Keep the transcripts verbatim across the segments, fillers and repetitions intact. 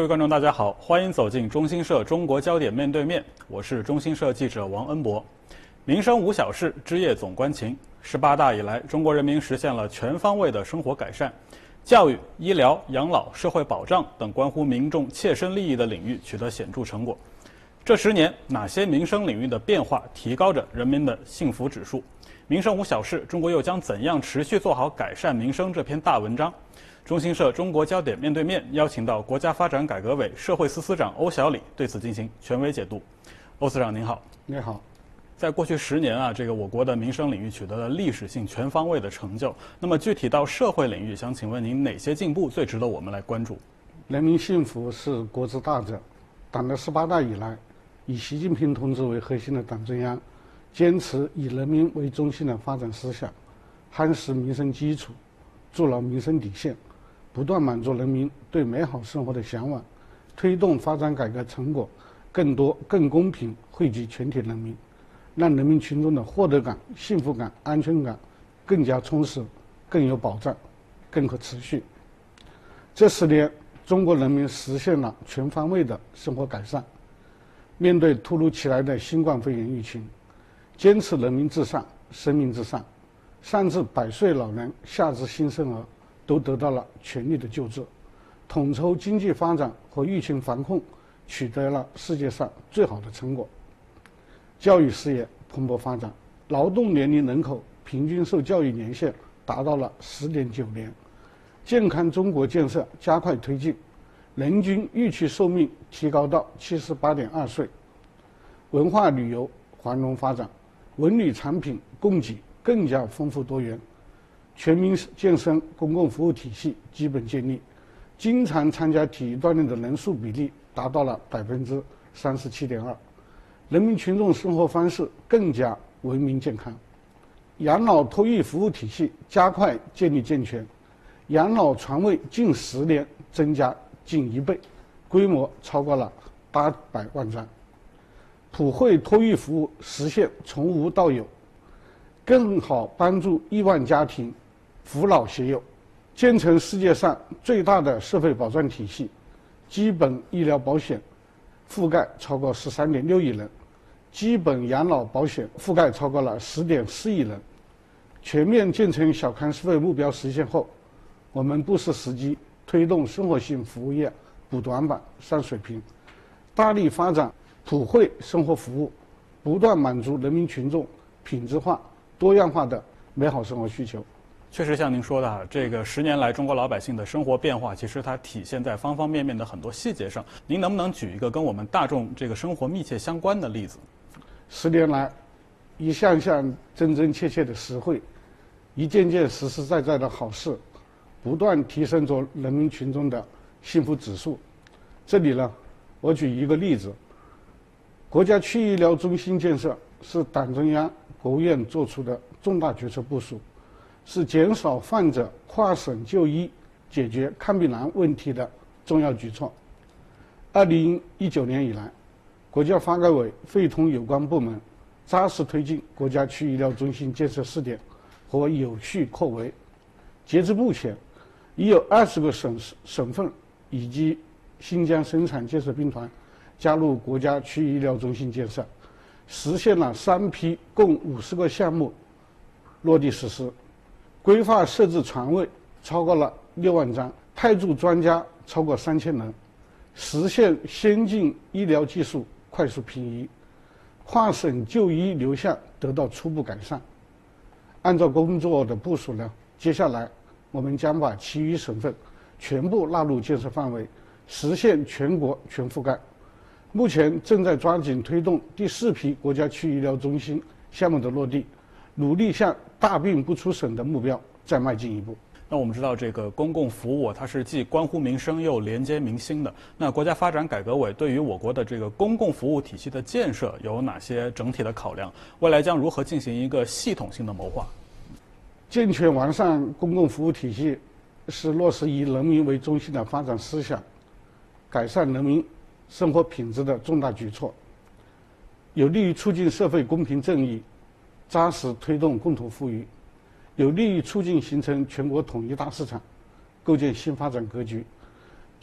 位观众，大家好，欢迎走进中新社中国焦点面对面，我是中新社记者王恩博。民生无小事，枝叶总关情。十八大以来，中国人民实现了全方位的生活改善，教育、医疗、养老、社会保障等关乎民众切身利益的领域取得显著成果。这十年，哪些民生领域的变化提高着人民的幸福指数？民生无小事，中国又将怎样持续做好改善民生这篇大文章？中新社中国焦点面对面邀请到国家发展改革委社会司司长欧小理对此进行权威解读。欧司长您好。 你好。 在过去十年啊，这个我国的民生领域取得了历史性全方位的成就。那么具体到社会领域，想请问您哪些进步最值得我们来关注？ 人民幸福是国之大责。党的十八大以来，以习近平同志为核心的党中央，坚持以人民为中心的发展思想，夯实民生基础，筑牢民生底线，不断满足人民对美好生活的向往，推动发展改革成果更多、更公平惠及全体人民，让人民群众的获得感、幸福感、安全感更加充实、更有保障、更可持续。这十年，中国人民实现了全方位的生活改善。面对突如其来的新冠肺炎疫情，坚持人民至上、生命至上，上至百岁老人，下至新生儿，都得到了全力的救治，统筹经济发展和疫情防控，取得了世界上最好的成果。教育事业蓬勃发展，劳动年龄人口平均受教育年限达到了十点九年，健康中国建设加快推进，人均预期寿命提高到七十八点二岁。文化旅游繁荣发展，文旅产品供给更加丰富多元，全民健身公共服务体系基本建立，经常参加体育锻炼的人数比例达到了百分之三十七点二，人民群众生活方式更加文明健康。养老托育服务体系加快建立健全，养老床位近十年增加近一倍，规模超过了八百万张。普惠托育服务实现从无到有，更好帮助亿万家庭扶老携幼，建成世界上最大的社会保障体系，基本医疗保险覆盖超过十三点六亿人，基本养老保险覆盖超过了十点四亿人。全面建成小康社会目标实现后，我们不失时机，推动生活性服务业补短板、上水平，大力发展普惠生活服务，不断满足人民群众品质化、多样化的美好生活需求。 确实像您说的啊，这个十年来中国老百姓的生活变化，其实它体现在方方面面的很多细节上。您能不能举一个跟我们大众这个生活密切相关的例子？ 十年来，一项项真真切切的实惠，一件件实实在在的好事，不断提升着人民群众的幸福指数。这里呢，我举一个例子：国家区医疗中心建设是党中央、国务院作出的重大决策部署，是减少患者跨省就医、解决看病难问题的重要举措。二零一九年以来，国家发改委会同有关部门，扎实推进国家区医疗中心建设试点和有序扩围。截至目前，已有二十个省省份以及新疆生产建设兵团加入国家区医疗中心建设，实现了三批共五十个项目落地实施。规划设置床位超过了六万张，派驻专家超过三千人，实现先进医疗技术快速平移，跨省就医流向得到初步改善。按照工作的部署呢，接下来我们将把其余省份全部纳入建设范围，实现全国全覆盖。目前正在抓紧推动第四批国家区医疗中心项目的落地，努力向大病不出省的目标再迈进一步。 那我们知道，这个公共服务它是既关乎民生又连接民心的。那国家发展改革委对于我国的这个公共服务体系的建设有哪些整体的考量？未来将如何进行一个系统性的谋划？ 健全完善公共服务体系是落实以人民为中心的发展思想，改善人民生活品质的重大举措，有利于促进社会公平正义，扎实推动共同富裕，有利于促进形成全国统一大市场，构建新发展格局，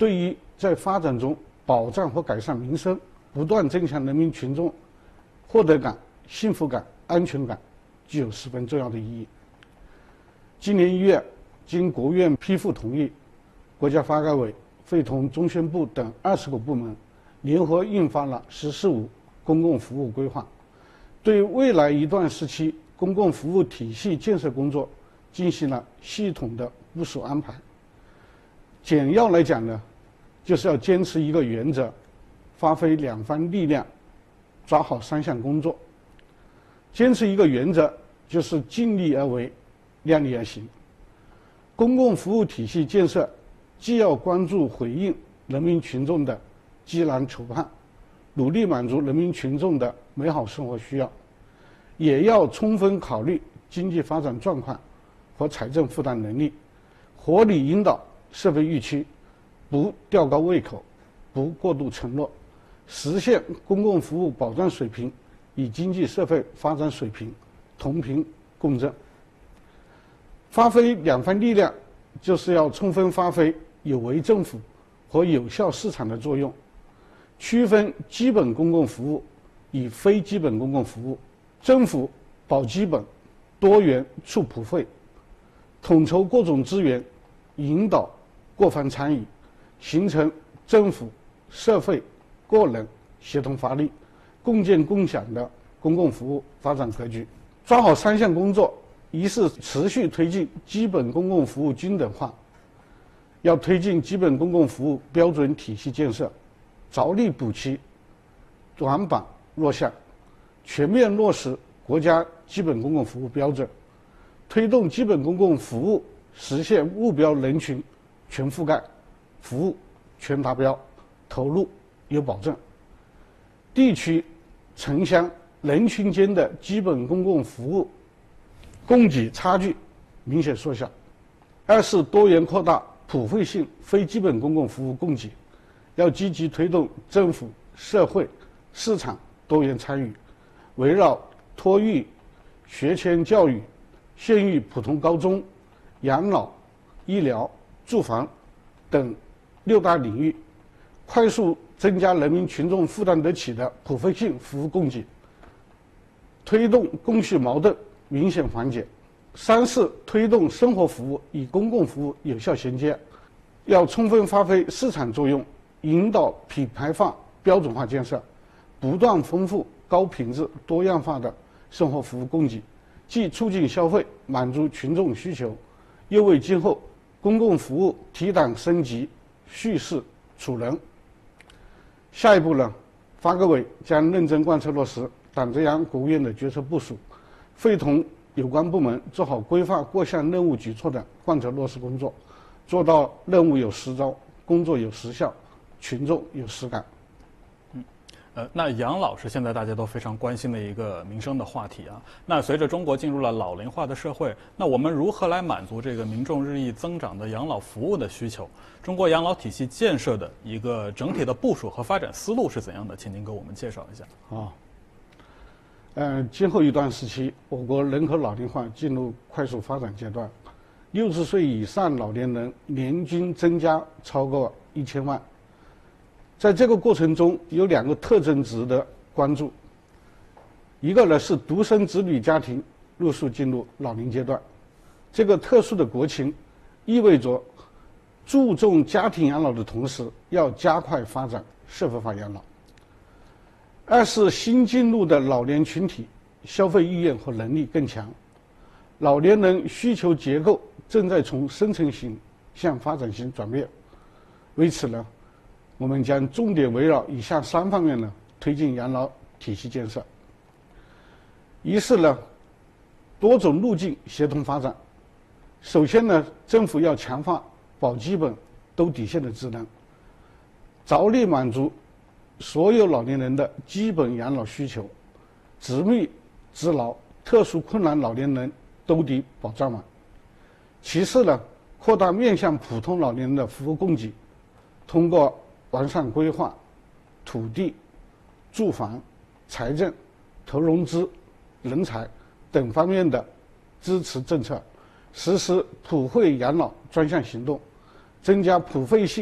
对于在发展中保障和改善民生，不断增强人民群众获得感、幸福感、安全感，具有十分重要的意义。今年一月，经国务院批复同意，国家发改委会同中宣部等二十个部门联合印发了《十四五》公共服务规划，对未来一段时期公共服务体系建设工作进行了系统的部署安排。简要来讲呢，就是要坚持一个原则，发挥两方力量，抓好三项工作。坚持一个原则，就是尽力而为，量力而行。公共服务体系建设既要关注回应人民群众的急难愁盼，努力满足人民群众的美好生活需要，也要充分考虑经济发展状况和财政负担能力，合理引导社会预期，不吊高胃口，不过度承诺，实现公共服务保障水平与经济社会发展水平同频共振。发挥两方力量，就是要充分发挥有为政府和有效市场的作用，区分基本公共服务与非基本公共服务。政府保基本，多元促普惠，统筹各种资源，引导各方参与，形成政府、社会、个人协同发力、共建共享的公共服务发展格局。抓好三项工作，一是持续推进基本公共服务均等化，要推进基本公共服务标准体系建设，着力补齐短板弱项，全面落实国家基本公共服务标准，推动基本公共服务实现目标人群全覆盖，服务全达标，投入有保证。地区、城乡、人群间的基本公共服务供给差距明显缩小。二是多元扩大普惠性非基本公共服务供给，要积极推动政府、社会、市场多元参与，围绕托育、学前教育、县域普通高中、养老、医疗、住房等六大领域，快速增加人民群众负担得起的普惠性服务供给，推动供需矛盾明显缓解。三是推动生活服务与公共服务有效衔接，要充分发挥市场作用，引导品牌化、标准化建设，不断丰富高品质、多样化的生活服务供给，既促进消费，满足群众需求，又为今后公共服务提档升级、蓄势储能。下一步呢，发改委将认真贯彻落实党中央、国务院的决策部署，会同有关部门做好规划各项任务举措的贯彻落实工作，做到任务有实招，工作有实效，群众有实感。 嗯，呃，那养老是现在大家都非常关心的一个民生的话题啊。那随着中国进入了老龄化的社会，那我们如何来满足这个民众日益增长的养老服务的需求？中国养老体系建设的一个整体的部署和发展思路是怎样的？请您给我们介绍一下。 啊。呃，今后一段时期，我国人口老龄化进入快速发展阶段，六十岁以上老年人年均增加超过一千万。在这个过程中，有两个特征值得关注。一个呢是独生子女家庭陆续进入老龄阶段，这个特殊的国情意味着注重家庭养老的同时，要加快发展社会化养老。二是新进入的老年群体消费意愿和能力更强，老年人需求结构正在从生存型向发展型转变。为此呢，我们将重点围绕以下三方面呢推进养老体系建设。一是呢，多种路径协同发展。首先呢，政府要强化保基本、兜底线的职能，着力满足所有老年人的基本养老需求，直密直牢特殊困难老年人兜底保障网。其次呢，扩大面向普通老年人的服务供给，通过完善规划、土地、住房、财政、投融资、人才等方面的支持政策，实施普惠养老专项行动，增加普惠性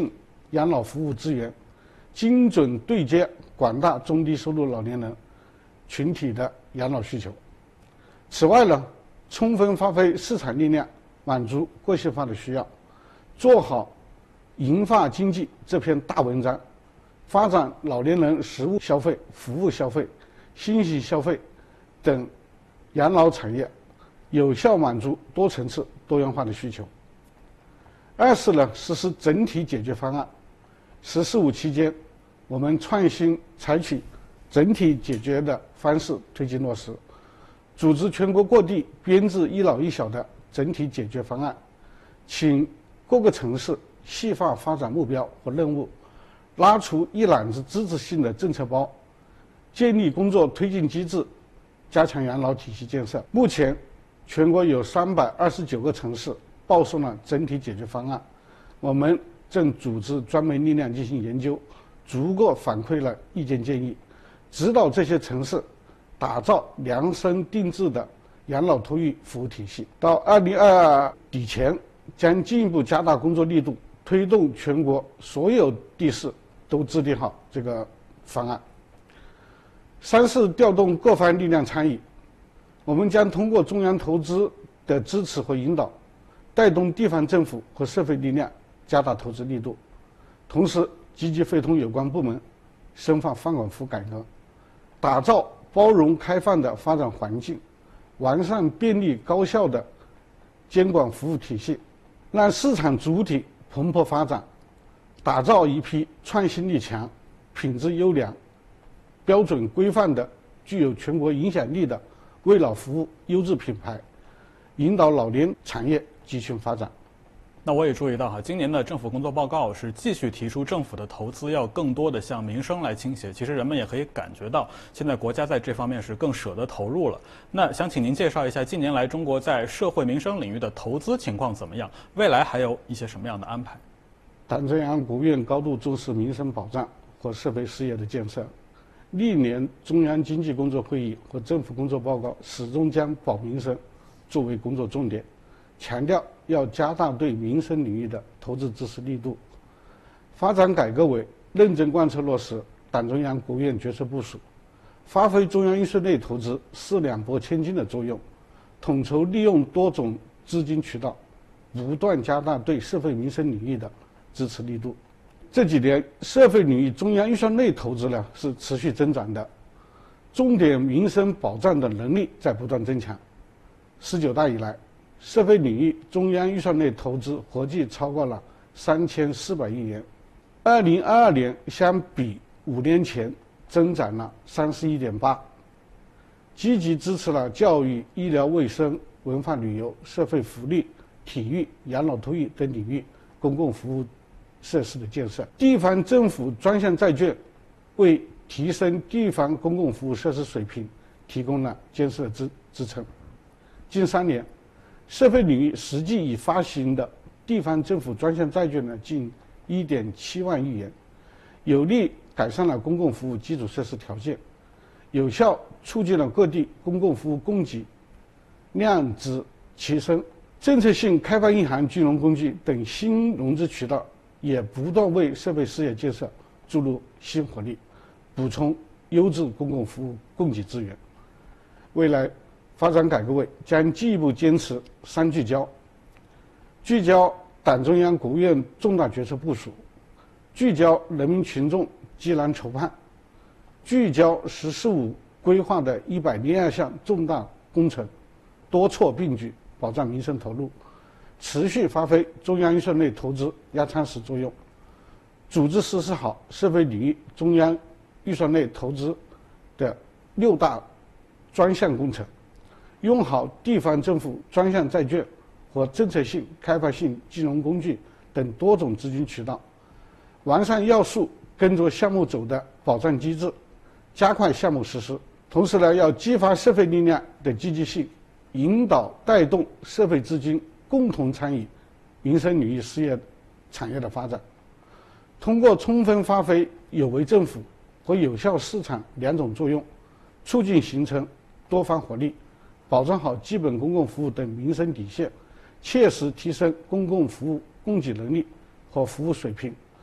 养老服务资源，精准对接广大中低收入老年人群体的养老需求。此外呢，充分发挥市场力量，满足个性化的需要，做好银发经济这篇大文章，发展老年人实物消费、服务消费、信息消费等养老产业，有效满足多层次多样化的需求。二是呢，实施整体解决方案。“十四五”期间，我们创新采取整体解决的方式推进落实，组织全国各地编制一老一小的整体解决方案，请各个城市细化发展目标和任务，拉出一揽子支持性的政策包，建立工作推进机制，加强养老体系建设。目前，全国有三百二十九个城市报送了整体解决方案，我们正组织专门力量进行研究，逐个反馈了意见建议，指导这些城市打造量身定制的养老托育服务体系。到二零二二底前，将进一步加大工作力度，推动全国所有地市都制定好这个方案。三是调动各方力量参与，我们将通过中央投资的支持和引导，带动地方政府和社会力量加大投资力度，同时积极会同有关部门深化放管服改革，打造包容开放的发展环境，完善便利高效的监管服务体系，让市场主体蓬勃发展，打造一批创新力强、品质优良、标准规范的、具有全国影响力的为老服务优质品牌，引导老年产业集群发展。 那我也注意到哈，今年的政府工作报告是继续提出政府的投资要更多的向民生来倾斜。其实人们也可以感觉到，现在国家在这方面是更舍得投入了。那想请您介绍一下近年来中国在社会民生领域的投资情况怎么样？未来还有一些什么样的安排？ 党中央、国务院高度重视民生保障和社会事业的建设。历年中央经济工作会议和政府工作报告始终将保民生作为工作重点，强调要加大对民生领域的投资支持力度。发展改革委认真贯彻落实党中央、国务院决策部署，发挥中央预算内投资四两拨千斤的作用，统筹利用多种资金渠道，不断加大对社会民生领域的支持力度。这几年，社会领域中央预算内投资呢是持续增长的，重点民生保障的能力在不断增强。十九大以来，社会领域中央预算内投资合计超过了三千四百亿元，二零二二年相比五年前增长了三十一点八，积极支持了教育、医疗卫生、文化旅游、社会福利、体育、养老托育等领域公共服务设施的建设。地方政府专项债券为提升地方公共服务设施水平提供了建设支支撑。近三年，社会领域实际已发行的地方政府专项债券呢近一点七万亿元，有力改善了公共服务基础设施条件，有效促进了各地公共服务供给量值提升。政策性开放银行、金融工具等新融资渠道也不断为社会事业建设注入新活力，补充优质公共服务供给资源。未来，发展改革委将进一步坚持三聚焦：聚焦党中央、国务院重大决策部署，聚焦人民群众急难愁盼，聚焦“十四五”规划的一百零二项重大工程，多措并举，保障民生投入，持续发挥中央预算内投资压舱石作用，组织实施好社会领域中央预算内投资的六大专项工程，用好地方政府专项债券和政策性、开放性金融工具等多种资金渠道，完善要素跟着项目走的保障机制，加快项目实施。同时呢，要激发社会力量的积极性，引导带动社会资金共同参与民生领域事业产业的发展。通过充分发挥有为政府和有效市场两种作用，促进形成多方活力，保障好基本公共服务等民生底线，切实提升公共服务供给能力和服务水平，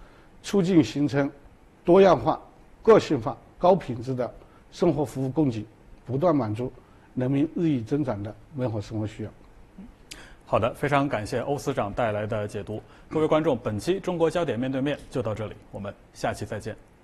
促进形成多样化、个性化、高品质的生活服务供给，不断满足人民日益增长的美好生活需要。 好的，非常感谢欧司长带来的解读。各位观众，本期中国焦点面对面就到这里，我们下期再见。